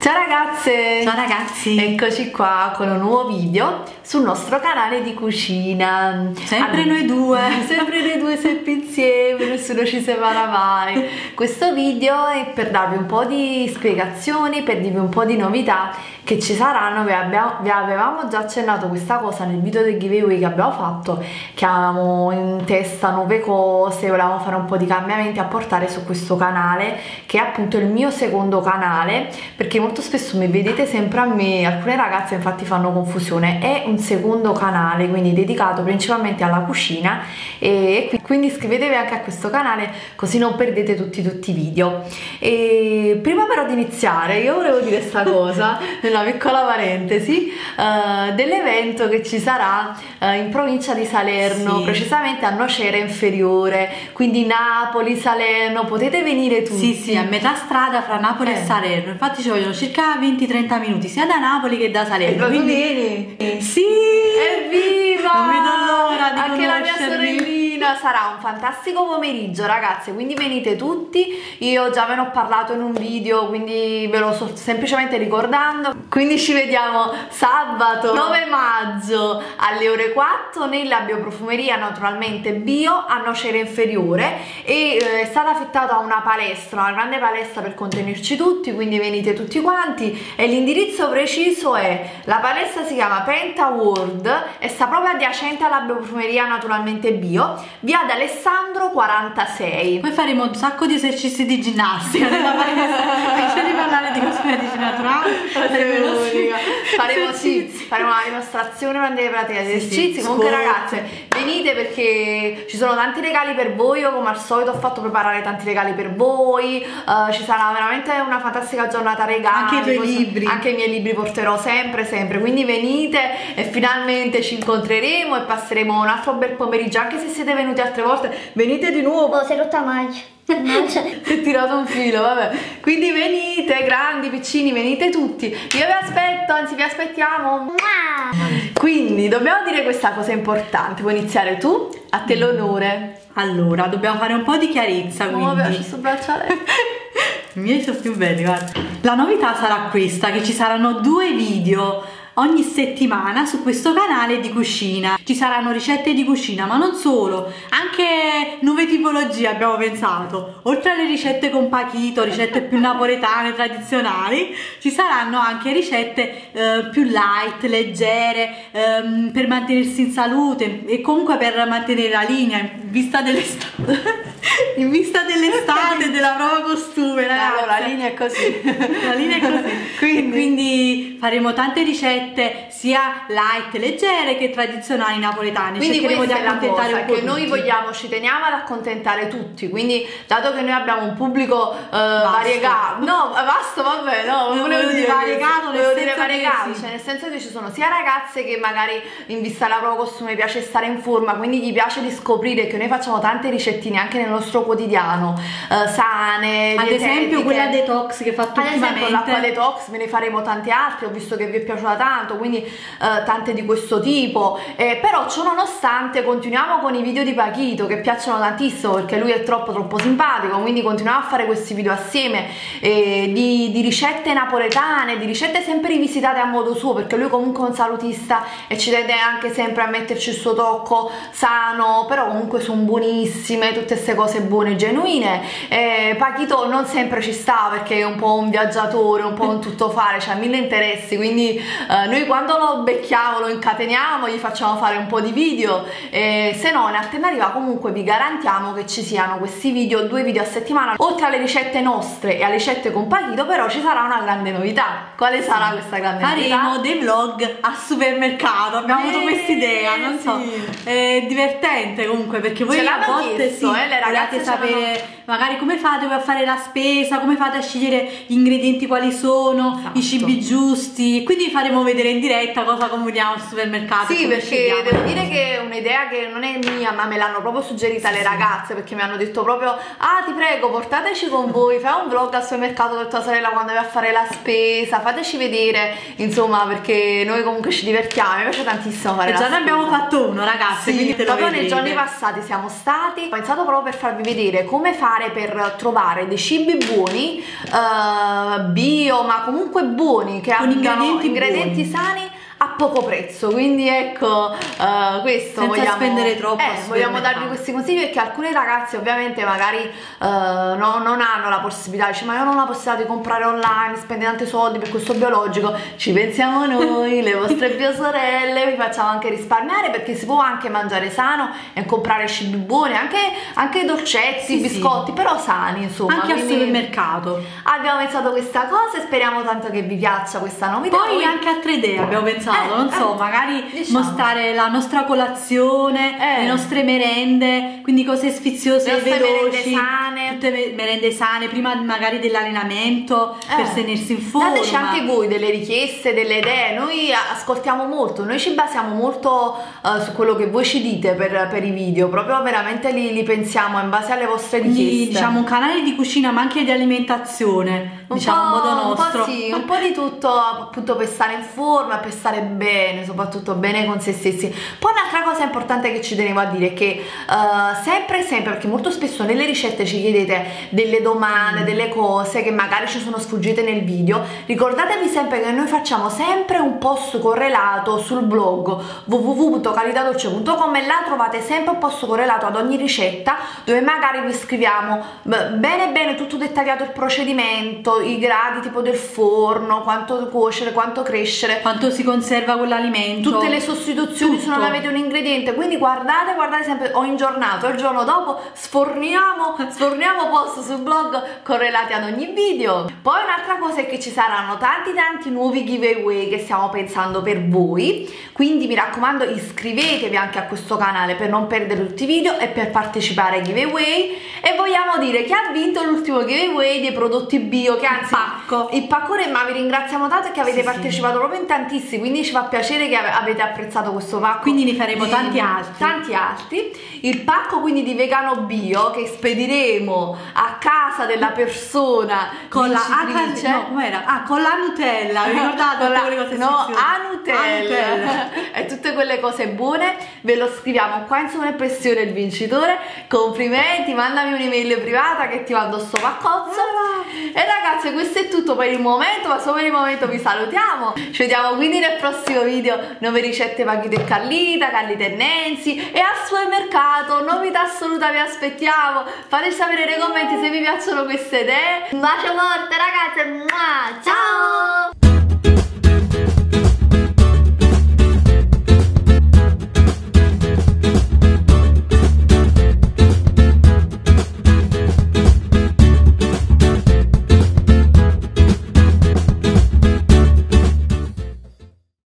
Ciao ragazze! Ciao ragazzi! Eccoci qua con un nuovo video sul nostro canale di cucina. Sempre noi due! Sempre noi due sempre insieme, nessuno ci separa mai. Questo video è per darvi un po' di spiegazioni, per dirvi un po' di novità che ci saranno. Vi avevamo già accennato questa cosa nel video del giveaway che abbiamo fatto, che avevamo in testa nuove cose, volevamo fare un po' di cambiamenti a portare su questo canale, che è appunto il mio secondo canale, perché molto spesso mi vedete sempre a me, alcune ragazze infatti fanno confusione. È un secondo canale, quindi dedicato principalmente alla cucina, e quindi iscrivetevi anche a questo canale così non perdete tutti i video. E prima però di iniziare io volevo dire questa cosa, una piccola parentesi, dell'evento che ci sarà in provincia di Salerno, sì, precisamente a Nocera Inferiore, quindi Napoli, Salerno, potete venire tutti. Sì, a metà strada fra Napoli e Salerno, infatti ci vogliono circa 20-30 minuti sia da Napoli che da Salerno. E quindi vieni? Sì! Evviva! Non vedo l'ora di anche la mia conoscervi. sorellina. Sarà un fantastico pomeriggio ragazze, quindi venite tutti. Io già ve ne ho parlato in un video, quindi ve lo sto semplicemente ricordando. Quindi ci vediamo sabato 9 maggio alle ore 4 nella bioprofumeria, naturalmente bio, a Nocera Inferiore, e è stata affittata una palestra, una grande palestra per contenerci tutti, quindi venite tutti quanti. E l'indirizzo preciso è: la palestra si chiama Penta World e sta proprio adiacente alla bioprofumeria, naturalmente bio, via d'Alessandro 46. Poi faremo un sacco di esercizi di ginnastica nella palestra, invece di parlare di cosmetici naturali faremo una dimostrazione grande pratica di esercizi. Comunque ragazze, venite perché ci sono tanti regali per voi. Io come al solito ho fatto preparare tanti regali per voi, ci sarà veramente una fantastica giornata regali, anche i tuoi libri, anche i miei libri porterò sempre, quindi venite e finalmente ci incontreremo e passeremo un altro bel pomeriggio. Anche se siete venuti altre volte, venite di nuovo. Oh, sei rotta mai. Ti ho tirato un filo, vabbè. Quindi venite, grandi, piccini, venite tutti. Io vi aspetto, anzi vi aspettiamo. Quindi dobbiamo dire questa cosa importante. Vuoi iniziare tu? A te l'onore. Allora, dobbiamo fare un po' di chiarezza, quindi. Oh, mi piace sto braccialetto. I miei sono più belli, guarda. La novità sarà questa, che ci saranno 2 video ogni settimana su questo canale di cucina. Ci saranno ricette di cucina, ma non solo, anche nuove tipologie abbiamo pensato. Oltre alle ricette con pachito, ricette più napoletane, tradizionali, ci saranno anche ricette più light, leggere, per mantenersi in salute e comunque per mantenere la linea in vista dell'estate. In vista dell'estate, della prova costume, ragazzi. Allora, la linea è così. La linea è così. Quindi faremo tante ricette sia light, leggere che tradizionali napoletane. Quindi cercheremo di questa è la accontentare cosa, un po' che noi tutti. vogliamo, ci teniamo ad accontentare tutti. Quindi dato che noi abbiamo un pubblico variegato, no, vasto, vabbè, no, volevo dire variegato, sì. cioè nel senso che ci sono sia ragazze che magari in vista della prova costume piace stare in forma, quindi gli piace di scoprire che noi facciamo tante ricettine anche nel nostro quotidiano, sane, ad dietetiche. esempio quella detox che fatto ad esempio ultimamente, l'acqua detox, ve ne faremo tante altre, ho visto che vi è piaciuta tanto, quindi tante di questo tipo, però ciò nonostante continuiamo con i video di Pachito che piacciono tantissimo perché lui è troppo simpatico, quindi continuiamo a fare questi video assieme, di ricette napoletane, di ricette sempre rivisitate a modo suo, perché lui comunque è un salutista e ci tende anche sempre a metterci il suo tocco sano, però comunque sono buonissime tutte queste cose buone e genuine. Pachito non sempre ci sta perché è un po' un viaggiatore, un po' un tuttofare, c'ha 1000 interessi, quindi noi quando lo becchiamo, lo incateniamo, gli facciamo fare un po' di video, se no in alternativa comunque vi garantiamo che ci siano questi video, 2 video a settimana. Oltre alle ricette nostre e alle ricette con Pachito, però ci sarà una grande novità. Quale sarà questa grande novità? faremo dei vlog al supermercato. Abbiamo avuto questa idea, non so, è divertente comunque, perché voi a volte chiesto, le ragazze volete sapere magari come fate voi a fare la spesa, come fate a scegliere gli ingredienti, quali sono, esatto, i cibi giusti, quindi faremo vedere in diretta cosa combiniamo al supermercato. Sì, perché devo dire che è un'idea che non è mia, ma me l'hanno proprio suggerita le ragazze, perché mi hanno detto proprio: ah, ti prego, portateci con voi, fai un vlog al supermercato con tua sorella quando vai a fare la spesa, fateci vedere, insomma, perché noi comunque ci divertiamo, mi piace tantissimo fare la spesa. Già ne abbiamo fatto uno, ragazzi, sì, quindi te lo proprio nei vedrete. giorni passati siamo stati, ho pensato proprio per farvi vedere come fare fare per trovare dei cibi buoni, bio, ma comunque buoni, che con abbiano ingredienti buoni, sani a poco prezzo. Quindi ecco, questo senza vogliamo spendere troppo vogliamo darvi questi consigli, perché alcuni ragazzi ovviamente magari non hanno la possibilità, dice ma io non ho la possibilità di comprare online, spendere tanti soldi per questo biologico. Ci pensiamo noi, le vostre biosorelle, vi facciamo anche risparmiare, perché si può anche mangiare sano e comprare cibi buoni, anche dolcetti, biscotti, però sani, insomma, anche al supermercato. Abbiamo pensato questa cosa e speriamo tanto che vi piaccia questa novità. Poi anche altre idee abbiamo pensato, non so, magari mostrare la nostra colazione, le nostre merende, quindi cose sfiziose e veloci, merende sane, tutte merende sane prima magari dell'allenamento, per tenersi in forma. Dateci anche voi delle richieste, delle idee, noi ascoltiamo molto, noi ci basiamo molto su quello che voi ci dite per i video, proprio veramente li pensiamo in base alle vostre richieste. Quindi, diciamo, un canale di cucina ma anche di alimentazione, diciamo, in modo nostro. Un po' di tutto, appunto, per stare in forma, per stare bene, soprattutto bene con se stessi. Poi un'altra cosa importante che ci tenevo a dire è che sempre, perché molto spesso nelle ricette ci chiedete delle domande, delle cose che magari ci sono sfuggite nel video, ricordatevi sempre che noi facciamo sempre un post correlato sul blog www.calidadolce.com, e là trovate sempre un post correlato ad ogni ricetta, dove magari vi scriviamo bene tutto dettagliato, il procedimento, i gradi tipo del forno, quanto cuocere, quanto crescere, quanto si conserva quell'alimento, tutte le sostituzioni se non avete un ingrediente. Quindi guardate sempre, ho ingiornato, il giorno dopo sforniamo post sul blog correlati ad ogni video. Poi un'altra cosa è che ci saranno tanti nuovi giveaway che stiamo pensando per voi, quindi mi raccomando, iscrivetevi anche a questo canale per non perdere tutti i video e per partecipare ai giveaway. E vogliamo dire che ha vinto l'ultimo giveaway dei prodotti bio, che anzi il pacco ma vi ringraziamo tanto che avete partecipato proprio in tantissimi, quindi ci fa piacere che avete apprezzato questo pacco, quindi ne faremo tanti altri. Il pacco quindi di vegano bio che spediremo a casa della persona con la con la Nutella, vi ricordate? A Nutella e tutte quelle cose buone. Ve lo scriviamo qua in sovraimpressione il vincitore. Complimenti, mandami un'email privata che ti mando sto paccozzo. E ragazzi, questo è tutto per il momento, ma solo per il momento vi salutiamo. Ci vediamo quindi nel prossimo video, nuove ricette Paquito e Carlita e Nancy, e al supermercato novità assoluta vi aspettiamo. Fateci sapere nei commenti se vi piacciono queste idee. Un bacio forte ragazzi, ciao!